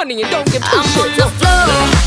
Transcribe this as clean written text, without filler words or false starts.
money and don't give two I'm on shits. the floor.